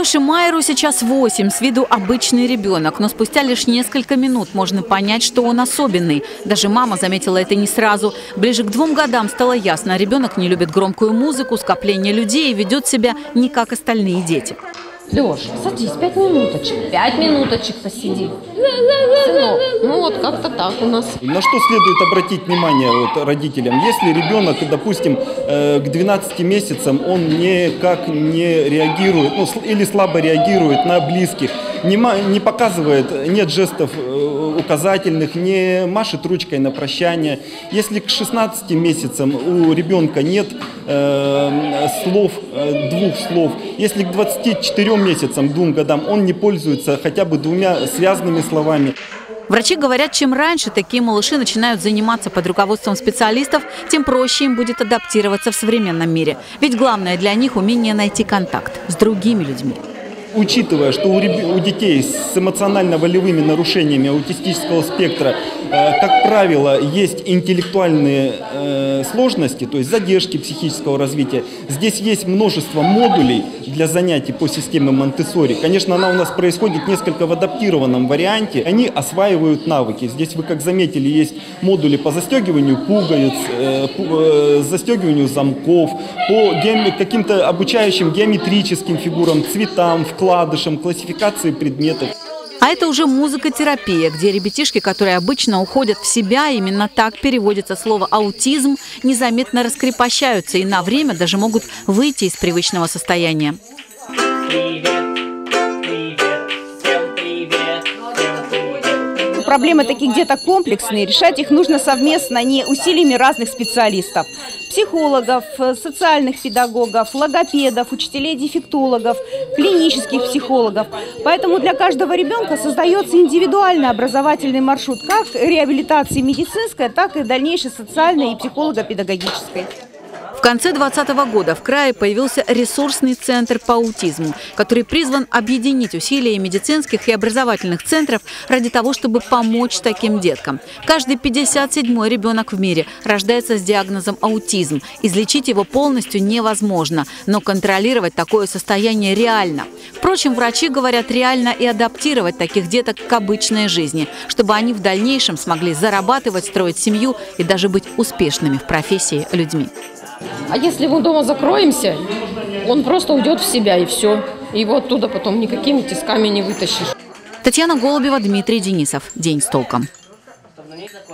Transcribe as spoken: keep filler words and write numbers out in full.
Малышу Майеру сейчас восемь, с виду обычный ребенок, но спустя лишь несколько минут можно понять, что он особенный. Даже мама заметила это не сразу. Ближе к двум годам стало ясно, ребенок не любит громкую музыку, скопление людей и ведет себя не как остальные дети. Леш, садись, пять минуточек. Пять минуточек посиди. Сынок, ну вот как-то так у нас. На что следует обратить внимание вот, родителям? Если ребенок, допустим, к двенадцати месяцам, он никак не реагирует, ну, или слабо реагирует на близких, не, не показывает, нет жестов указательных, не машет ручкой на прощание. Если к шестнадцати месяцам у ребенка нет э, слов, э, двух слов, если к двадцати четырем месяцам, двум годам он не пользуется хотя бы двумя связанными словами. Врачи говорят, чем раньше такие малыши начинают заниматься под руководством специалистов, тем проще им будет адаптироваться в современном мире. Ведь главное для них – умение найти контакт с другими людьми. Учитывая, что у, реб... у детей с эмоционально-волевыми нарушениями аутистического спектра, э, как правило, есть интеллектуальные э, сложности, то есть задержки психического развития, здесь есть множество модулей для занятий по системе Монтессори. Конечно, она у нас происходит несколько в адаптированном варианте. Они осваивают навыки. Здесь вы, как заметили, есть модули по застегиванию пуговиц, э, э, застегиванию замков, по геом... каким-то обучающим геометрическим фигурам, цветам, вкладышам, классификации предметов. А это уже музыкотерапия, где ребятишки, которые обычно уходят в себя, именно так переводится слово «аутизм», незаметно раскрепощаются и на время даже могут выйти из привычного состояния. Проблемы такие где-то комплексные, решать их нужно совместно, не усилиями разных специалистов. Психологов, социальных педагогов, логопедов, учителей-дефектологов, клинических психологов. Поэтому для каждого ребенка создается индивидуальный образовательный маршрут, как реабилитации медицинской, так и дальнейшей социальной и психолого-педагогической. В конце двадцатого года в крае появился ресурсный центр по аутизму, который призван объединить усилия медицинских и образовательных центров ради того, чтобы помочь таким деткам. Каждый пятьдесят седьмой ребенок в мире рождается с диагнозом аутизм. Излечить его полностью невозможно, но контролировать такое состояние реально. Впрочем, врачи говорят, реально и адаптировать таких деток к обычной жизни, чтобы они в дальнейшем смогли зарабатывать, строить семью и даже быть успешными в профессии людьми. А если мы дома закроемся, он просто уйдет в себя и все. Его оттуда потом никакими тисками не вытащишь. Татьяна Голубева, Дмитрий Денисов. День с толком.